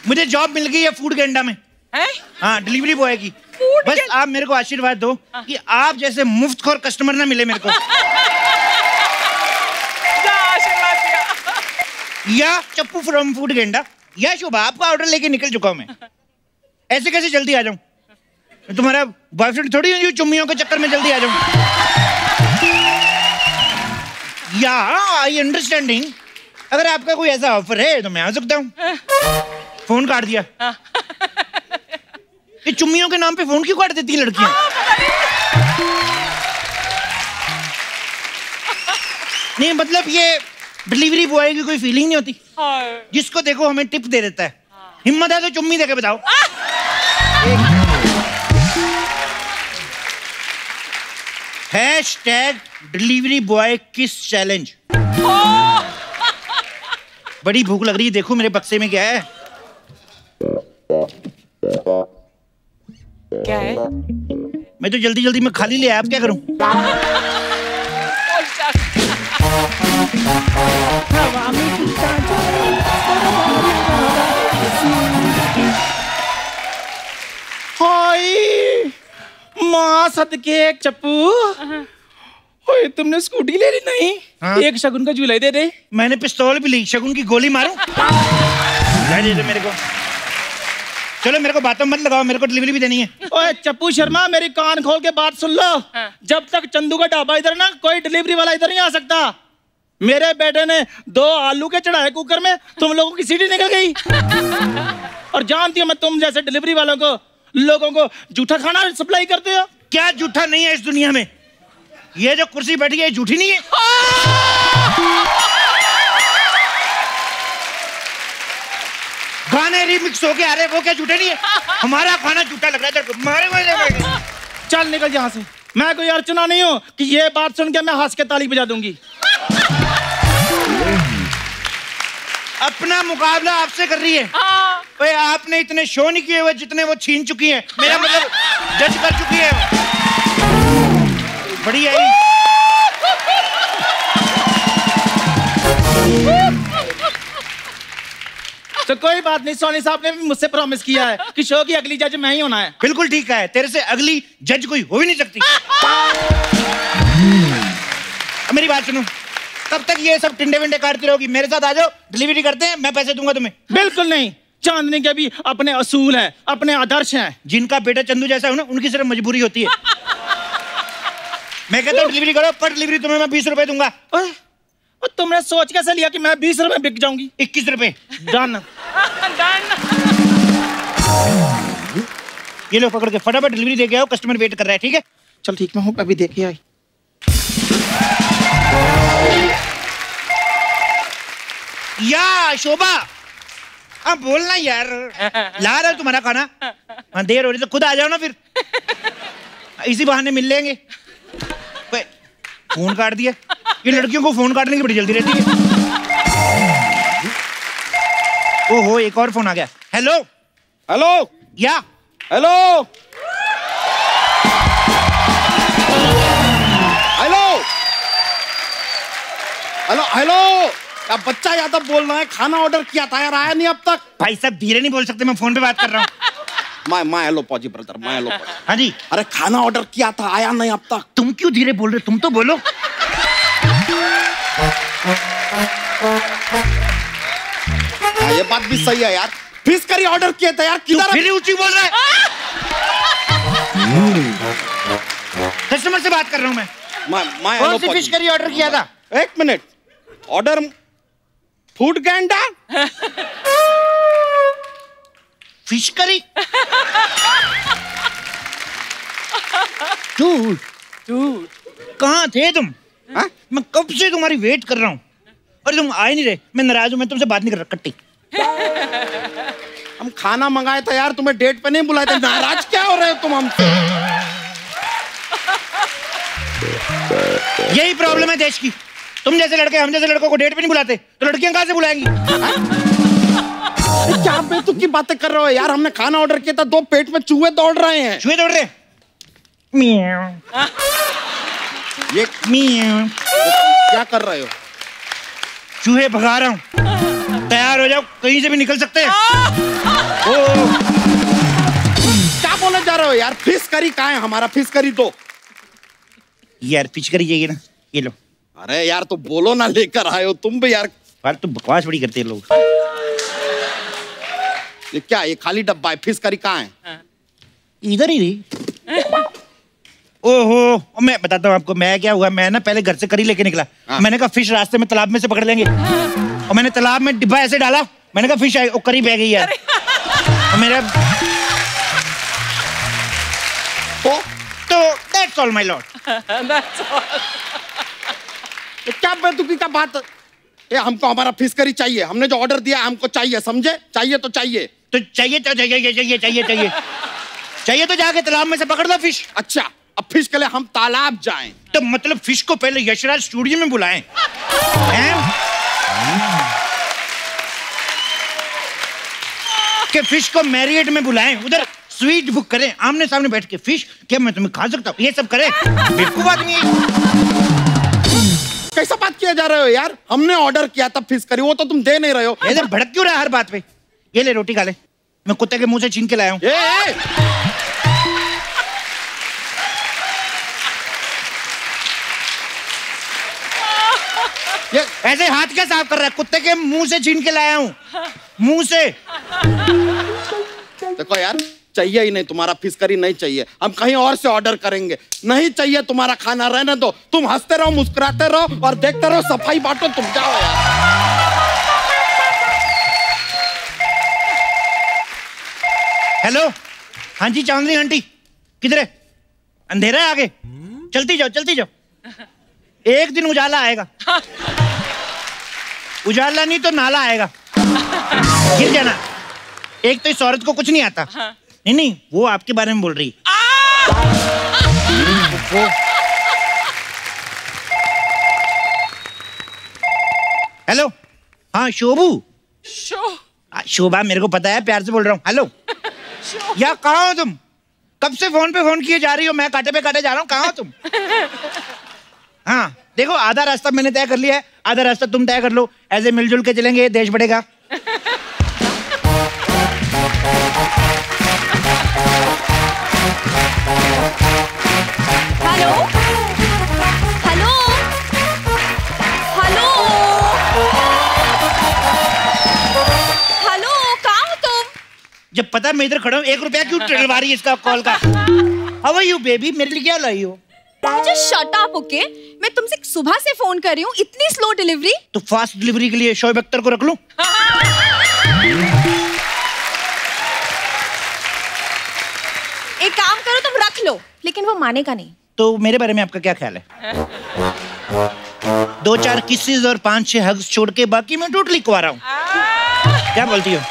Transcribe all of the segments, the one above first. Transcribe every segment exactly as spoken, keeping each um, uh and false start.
मुझे जॉब मिल गई है फूड गेंडा में। हैं? हाँ, डिलीवरी बॉय की। बस आप मेरे को आशीर्वाद दो कि आप जैसे मुफ्तखोर कस्टमर ना मिले मेरे को। आशीर्वाद दिया। या चप्पू फ्रॉम फूड गेंडा या शोभा, आपका ऑर्डर लेके निकल चुका हूँ मैं। ऐसे कैसे जल्दी आ जाऊं? तुम्हारा बॉयफ्रेंड थोड़ी है जो चुम्मियों के चक्कर में जल्दी आ जाऊं। या आई अंडरस्टैंडिंग, अगर आपका कोई ऐसा ऑफर है तो मैं आ सकता हूँ। फोन काट दिया। ये चुम्मियों के नाम पे फोन क्यों काट देती है लड़कियां? नहीं मतलब ये डिलीवरी बॉय की कोई फीलिंग नहीं होती? जिसको देखो हमें टिप दे देता है। हिम्मत है तो चुम्मी देके बताओ। Hashtag delivery boy kiss challenge. बड़ी भूख लग रही है, देखो मेरे बक्से में क्या है। क्या है? मैं तो जल्दी जल्दी में खाली ले आया, अब क्या करूं? हाय माँ सदके चप्पू, ओए तुमने स्कूटी ले ली नहीं? हाँ? एक शगुन का झूला दे दे। मैंने पिस्तौल भी ली, शगुन की गोली मारूं? दे दे मेरे को। चलो मेरे को बातों मत लगाओ, मेरे को डिलीवरी भी देनी है। ओए चप्पू शर्मा मेरी कान खोल के बात सुन लो। हाँ। जब तक चंदू का ढाबा इधर ना, कोई डिलीवरी वाला इधर नहीं आ सकता। मेरे बेटे ने दो आलू के चढ़ाए कुकर में, तुम लोगों की सीटी निकल गई। और जानती हो मैं तुम जैसे डिलीवरी वालों को, लोगों को जूठा खाना सप्लाई करते हो। क्या जूठा नहीं है इस दुनिया में? ये जो कुर्सी बैठी है झूठी नहीं है। गाने रिमिक्स होके आ रहे, वो क्या झूठे नहीं है? हमारा खाना झूठा लग रहा है। मारे मारे चल निकल यहाँ से। मैं कोई अर्चना नहीं हूँ कि ये बात सुन के मैं हंस के ताली बजा दूंगी। अपना मुकाबला आपसे कर रही है। भाई आपने इतने शो नहीं किए हुए जितने वो छीन चुकी है। मेरा मतलब जज कर चुकी है। बढ़िया ही। तो कोई बात नहीं, सोनी साहब ने भी मुझसे प्रॉमिस किया है कि शो की अगली जज मैं ही होना है। बिल्कुल ठीक है, तेरे से अगली जज कोई हो ही नहीं सकती। मेरी बात सुनो, कब तक ये सब टिंडे विंडे काटती रहोगी? मेरे साथ आ जाओ, डिलीवरी करते हैं, मैं पैसे दूंगा तुम्हें। बिल्कुल नहीं, चांदनी के भी अपने असूल हैं, अपने आदर्श हैं। जिनका बेटा चंदू जैसा हो ना, उनकी सिर्फ मजबूरी होती है। मैं कहता हूँ डिलीवरी करो, पर डिलीवरी तुम्हें मैं बीस रुपए दूंगा। और तुमने सोच कैसे लिया कि मैं बीस रुपए बिक जाऊंगी? इक्कीस रुपए। डन। ये लो पकड़ के फटाफट डिलीवरी दे के आओ, कस्टमर वेट कर रहा है। ठीक है चल ठीक, मैं हूँ अभी देखे आई। या शोभा, अब बोलना यार, ला रहा है तुम्हारा खाना। हाँ देर हो रही तो खुद आ जाओ ना, फिर इसी बहाने मिल लेंगे। फोन काट दिया। ये लड़कियों को फोन काटने की बड़ी जल्दी रहती है। ओहो एक और फोन आ गया। हेलो हेलो या हेलो हेलो हेलो हेलो अब बच्चा यादव बोल रहा है, खाना ऑर्डर किया था यार, आया नहीं अब तक। भाई साहब धीरे नहीं बोल सकते, मैं फोन पे बात कर रहा हूँ। मैं मैं हेलो पॉजी ब्रदर, मैं हेलो। हाँ जी। अरे खाना ऑर्डर किया था, आया नहीं अब तक। तुम क्यों धीरे बोल रहे, तुम तो बोलो। हाँ, ये बात भी सही है यार, फिश करी ऑर्डर किया था यार। किधर फिर ऊंची बोल रहा है? कस्टमर से बात कर रहा हूँ मैं। मैं मैं कौन सी फिश करी ऑर्डर किया था? एक मिनट, ऑर्डर फूड गेंडा फिश करी। तू तू कहाँ थे तुम? हा? मैं कब से तुम्हारी वेट कर रहा हूँ और तुम आए नहीं रहे। मैं नाराज हूँ, मैं तुमसे बात नहीं कर रहा। कट्टी। हम खाना मंगाए था यार, तुम्हें डेट पे नहीं बुलाए थे। नाराज क्या हो रहे हो तुम हमसे? यही प्रॉब्लम है देश की। तुम जैसे लड़के हम जैसे लड़कों को डेट पे नहीं बुलाते तो लड़कियां कहाँ से बुलाएंगी? क्या बेतुकी की बातें कर रहे हो यार? हमने खाना ऑर्डर किया था, दो पेट में चूहे दौड़ रहे हैं। चूहे दौड़ रहे हैं? ये क्या कर रहे हो? चूहे भगा रहा हूँ। तैयार हो हो जाओ, कहीं से भी निकल सकते हैं। क्या बोले जा रहे हो यार? फिश करी कहाँ है हमारा? फिश करी तो यार फिश करी चाहिए ना, ये लो। अरे यार तो बोलो ना, लेकर आए हो तुम भी यार। फालतू बकवास बड़ी करते हैं लोग। ये क्या, ये खाली डब्बा है? फिश करी कहाँ है? इधर ही रही। ओहो, मैं बताता हूँ आपको मैं क्या हुआ। मैं ना पहले घर से करी लेके निकला। मैंने कहा फिश रास्ते में तालाब में से पकड़ लेंगे, और मैंने तालाब में डिब्बा ऐसे डाला, मैंने कहा फिश आई, और करी बह गई यार। और मेरा तो तो that's all my lord. That's all. क्या बेतुकी का बात? ये हमको हमारा फिश करी चाहिए, हमने जो ऑर्डर दिया हमको चाहिए, समझे? चाहिए तो चाहिए तो चाहिए तो चाहिए चाहिए चाहिए चाहिए चाहिए चाहिए तो जाके तालाब में से पकड़ लो फिश। अच्छा, अब फिश के लिए हम तालाब जाएं? तो मतलब फिश को पहले यशराज स्टूडियो में बुलाएं हैं? कि फिश को मैरियट में बुलाएं, उधर स्वीट बुक करें, आमने सामने बैठ के फिश क्या मैं तुम्हें खा सकता हूँ, ये सब करें। बेवकूफ आदमी है। कैसा बात किया जा रहे हो यार? हमने ऑर्डर किया था फिश करी, वो तो तुम दे नहीं रहे हो। इधर भड़क क्यों रहा है हर बात पे? ये ले रोटी खा ले, मैं कुत्ते के मुंह से छीन के लाया हूँ। ये ऐसे हाथ क्या साफ कर रहा है? कुत्ते के मुंह से छीन के लाया हूँ, मुंह से। देखो यार, चाहिए ही नहीं तुम्हारा फिश करी, नहीं चाहिए, हम कहीं और से ऑर्डर करेंगे। नहीं चाहिए तुम्हारा खाना, रहने दो। तुम हंसते रहो, मुस्कुराते रहो और देखते रहो, सफाई बांटो, तुम जाओ यार। हेलो, हाँ जी चांदनी आंटी, किधर है? अंधेरा है आगे, चलती जाओ चलती जाओ, एक दिन उजाला आएगा। उजाला नहीं तो नाला आएगा, गिर जाना। एक तो इस औरत को कुछ नहीं आता। नहीं नहीं, वो आपके बारे में बोल रही। हेलो, हाँ शोभू। शो शोभा, मेरे को पता है, प्यार से बोल रहा हूँ। हेलो, या कहाँ हो तुम? कब से फोन पे फोन किए जा रही हो, मैं काटे पे काटे जा रहा हूँ, कहाँ हो तुम? हाँ देखो, आधा रास्ता मैंने तय कर लिया है, आधा रास्ता तुम तय कर लो, ऐसे मिलजुल के चलेंगे, देश बढ़ेगा। हेलो हेलो हेलो हेलो, कहाँ हो तुम? जब पता मैं इधर खड़ा हूँ, एक रुपया क्यों डलवा रही है इसका कॉल का? हाउ आर यू बेबी, मेरे लिए क्या लाई हो? मुझे शट अप, ओके? मैं तुमसे सुबह से फोन कर रही हूँ, इतनी स्लो डिलीवरी। तो फास्ट डिलीवरी के लिए शोएब अख्तर को रख लूं? एक काम करो, तुम रख लो, लेकिन वो मानेगा नहीं। तो मेरे बारे में आपका क्या ख्याल है? दो चार किसेस और पांच छह हग्स छोड़ के बाकी मैं टोटली कुंवारा हूँ। क्या बोलती हो?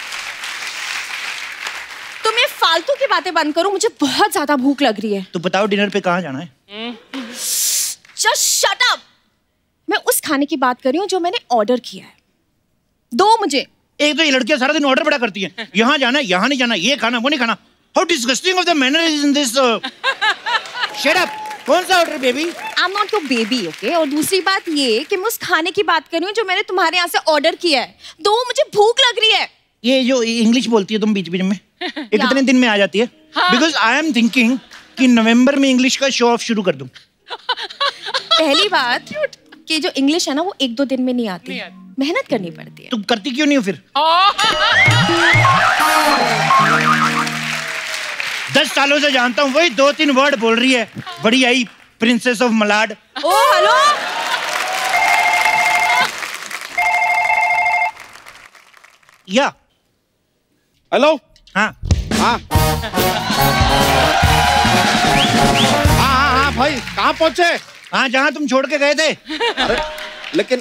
तुम ये फालतू की बातें बंद करो, मुझे बहुत ज्यादा भूख लग रही है। तो बताओ डिनर पे कहाँ जाना है? Just shut up. मैं उस खाने की बात कर रही हूँ जो मैंने ऑर्डर किया है। दो मुझे। एक तो ये लड़कियां सारा दिन ऑर्डर बड़ा करती हैं, यहाँ जाना यहाँ नहीं जाना, ये खाना वो नहीं खाना। How disgusting of the manner is in this. Shut up. कौन सा order baby? I am not your baby, okay? और दूसरी बात ये कि मैं उस खाने की बात कर रही हूँ जो मैंने तुम्हारे यहाँ से ऑर्डर किया है। दो, मुझे भूख लग रही है। ये जो इंग्लिश बोलती है तुम बीच बीच में, ये कितने दिन में आ जाती है? बिकॉज आई एम थिंकिंग कि नवंबर में इंग्लिश का शो ऑफ शुरू कर दूं। पहली बात कि जो इंग्लिश है ना, वो एक दो दिन में नहीं आती, मेहनत करनी पड़ती है। तुम करती क्यों नहीं हो फिर? दस सालों से जानता हूँ, वही दो तीन वर्ड बोल रही है। बड़ी आई princess of Malad. Oh hello, या हेलो। हाँ हाँ हाँ हाँ भाई, कहाँ पहुंचे? हाँ, जहाँ तुम छोड़ के गए थे। अरे लेकिन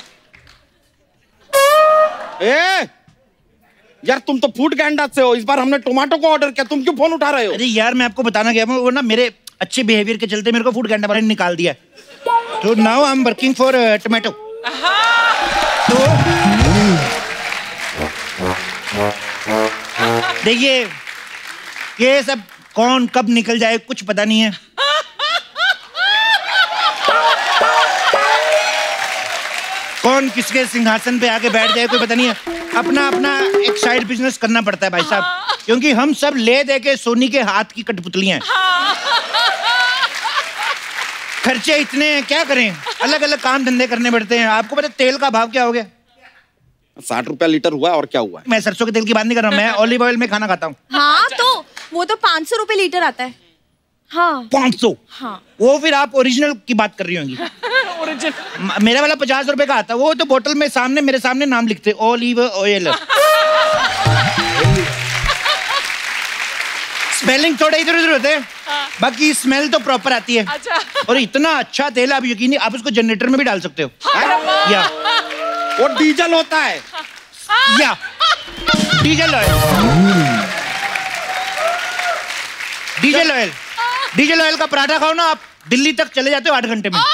ए यार, तुम तो फूड गैंडा से हो। इस बार हमने टोमेटो को ऑर्डर किया, तुम क्यों फोन उठा रहे हो? अरे यार, मैं आपको बताना गया, वो ना मेरे अच्छे बिहेवियर के चलते मेरे को फूड गैंडा वाले ने निकाल दिया। तो now I am working for tomato. तो देखिए, ये सब कौन कब निकल जाए कुछ पता नहीं है। कौन किसके सिंहासन पे आके बैठ जाए कोई पता नहीं है। अपना अपना एक साइड बिजनेस करना पड़ता है भाई साहब, क्योंकि हम सब ले दे के सोनी के हाथ की कठपुतलियां हैं। खर्चे इतने हैं, क्या करें, अलग अलग काम धंधे करने पड़ते हैं। आपको पता तेल का भाव क्या हो गया? साठ रुपया लीटर हुआ और क्या हुआ? मैं सरसों के तेल की बात नहीं कर रहा हूँ, मैं ऑलिव ऑयल में खाना खाता हूँ। हाँ तो वो तो पाँच सौ रुपए लीटर आता है। हाँ पाँच सौ? हाँ वो फिर आप ओरिजिनल की बात कर रही होंगी। ओरिजिनल मेरा वाला पचास रुपए का आता है, वो तो बोतल में सामने मेरे सामने नाम लिखते ऑलिव ऑयल। स्मेलिंग थोड़ा इधर उधर होते हैं, बाकी स्मेल तो प्रॉपर आती है। अच्छा। और इतना अच्छा तेल, आप यकीन नहीं, आप उसको जनरेटर में भी डाल सकते हो। या वो डीजल होता है। या diesel oil, diesel oil, diesel oil का पराठा खाओ ना आप, दिल्ली तक चले जाते हो आठ घंटे में।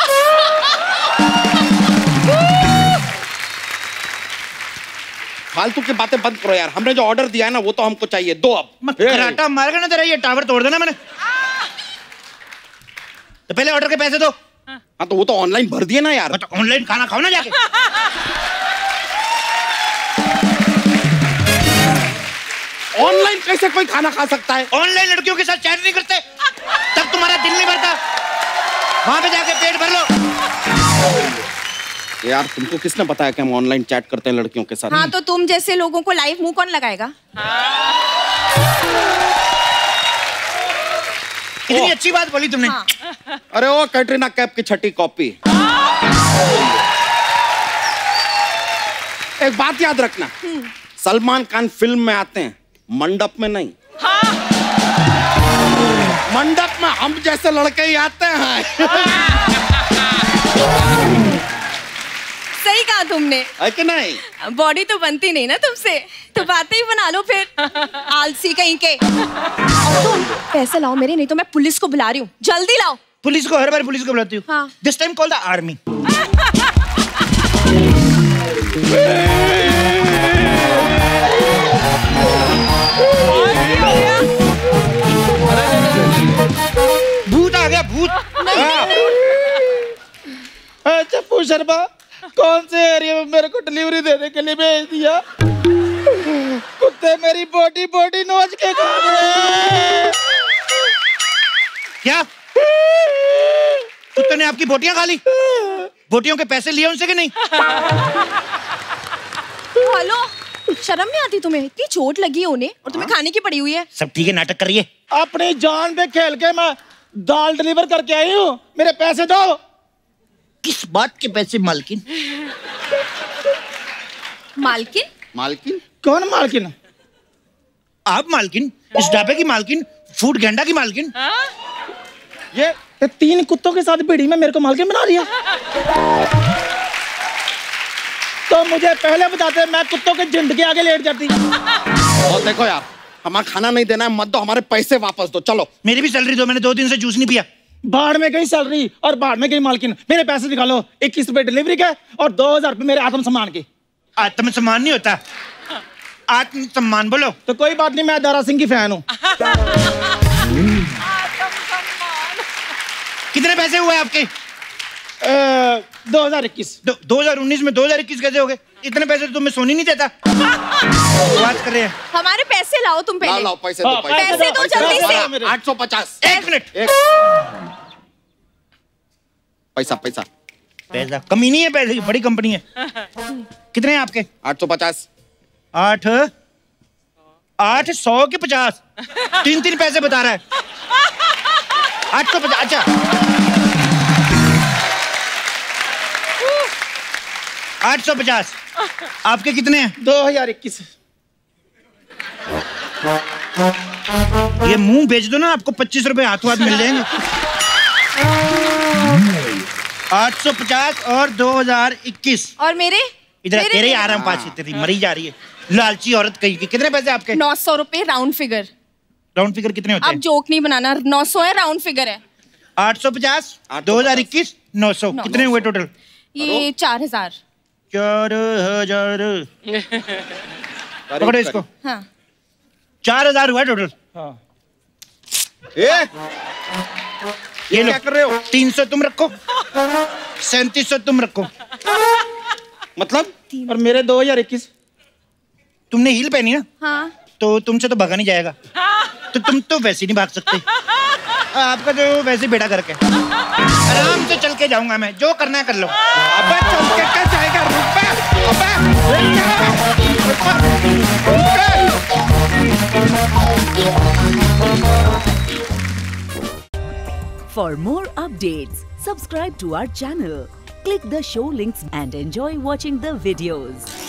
फालतू की बातें बंद करो यार, हमने जो ऑर्डर दिया है ना वो तो हमको चाहिए, दो अब। पराठा मारेगा ना तेरा ये टावर तोड़ देना मैंने। तो पहले ऑर्डर के पैसे दो। हाँ तो वो तो ऑनलाइन भर दिए ना यार। तो ऑनलाइन खाना खाओ ना जाके। ऑनलाइन कैसे कोई खाना खा सकता है? ऑनलाइन लड़कियों के साथ चैट नहीं करते, तब तुम्हारा दिल नहीं भरता। वहां पे जाके पेट भर लो। यार तुमको किसने बताया कि हम ऑनलाइन चैट करते हैं लड़कियों के साथ? हाँ तो तुम जैसे लोगों को लाइव मुंह कौन लगाएगा? इतनी अच्छी बात बोली तुमने। हाँ। अरे वो कैटरीना कैफ की छठी कॉपी। एक बात याद रखना, सलमान खान फिल्म में आते हैं, मंडप में नहीं। हाँ। मंडप में हम जैसे लड़के ही आते हैं। सही कहा तुमने, है कि नहीं? बॉडी तो बनती नहीं ना तुमसे, तो बातें ही बना लो फिर, आलसी कहीं के। और तुम पैसे लाओ मेरे, नहीं तो मैं पुलिस को बुला रही हूँ, जल्दी लाओ। पुलिस को हर बार पुलिस को बुलाती हूँ। हाँ। This time call the army. भूत आ गया, भूत। चप्पू शर्मा, कौन से एरिया में मेरे को डिलीवरी देने के लिए भेज दिया? कुत्ते मेरी बॉडी बॉडी नोच के खा गए। क्या कुत्ते ने आपकी बोटियां खा ली? बोटियों के पैसे लिए उनसे कि नहीं? हेलो, शर्म नहीं आती तुम्हें? इतनी चोट लगी है उन्हें और तुम्हें खाने की पड़ी हुई है। सब ठीक है, नाटक करिए। अपनी जान पे खेल के मैं दाल डिलीवर करके आई हूँ, मेरे पैसे दो। किस बात के पैसे मालकिन? मालकिन? मालकिन? कौन मालकिन? आप मालकिन? इस ढाबे की मालकिन? फूड गेंडा की मालकिन? ये, ये तीन कुत्तों के साथ बीड़ी में मेरे को मालकिन बना दिया। तो मुझे पहले बताते, मैं कुत्तों के झुंड के आगे लेट जाती। और देखो यार, हमारा खाना नहीं देना है, मत दो, हमारे पैसे वापस दो। चलो। मेरी भी सैलरी दो, मैंने दो दिन से जूस नहीं पिया। बाढ़ में गई सैलरी और बाढ़ में गई मालकिन। मेरे पैसे निकालो, इक्कीस रुपए डिलीवरी के और दो हजार रुपए मेरे आत्म सम्मान के। आत्म सम्मान नहीं होता, आत्म सम्मान बोलो। तो कोई बात नहीं, मैं दारा सिंह की फैन हूँ। कितने पैसे हुए आपके? दो हजार इक्कीस। दो हजार उन्नीस में दो हजार इक्कीस कैसे हो गए? इतने पैसे तो तुम्हें सोनी नहीं देता। बात कर रहे हैं। हमारे पैसे लाओ तुम पहले। लाओ, लाओ, पैसे दो, पैसे, पैसे दो जल्दी से। आठ सौ पचास। एक मिनट। पैसा पैसा पैसा कमी नहीं है, पैसे की बड़ी कंपनी है। कितने हैं आपके? आठ सौ पचास। आठ आठ सौ के पचास, तीन तीन पैसे बता रहा है। आठ सौ पचास। अच्छा, आठ सौ पचास। आपके कितने हैं? दो हजार इक्कीस। ये मुंह बेच दो ना, आपको पच्चीस रुपए हाथों हाथ मिल जाएंगे। आठ सौ पचास और दो हजार इक्कीस। और मेरे इधर तेरे ही आ रहा हूँ, पाँच तेरी मरी जा रही है लालची औरत कहीं की। कितने पैसे आपके? नौ सौ रुपए राउंड फिगर। राउंड फिगर कितने होते हैं? आप जोक नहीं बनाना, नौ सौ है, राउंड फिगर है। आठ सौ पचास, दो हजार इक्कीस, नौ सौ। कितने हुए टोटल? ये चार हजार। चार हजार। पकड़ो इसको। हाँ। चार हजार हुआ टोटल। हाँ। ए, ये क्या कर रहे हो? तीन सौ तुम रखो, सैंतीस सौ तुम रखो। मतलब? और मेरे दो हजार इक्कीस। तुमने हील पहनी ना? हाँ। तो तुमसे तो भागा नहीं जाएगा। तो तुम तो वैसे नहीं भाग सकते। आपका तो वैसे बेटा करके आराम से चल के जाऊंगा मैं, जो करना है कर लो। अबे चल के क्या जाएगा? रुक बे, अबे For more updates, subscribe to our channel, click the show links and enjoy watching the videos.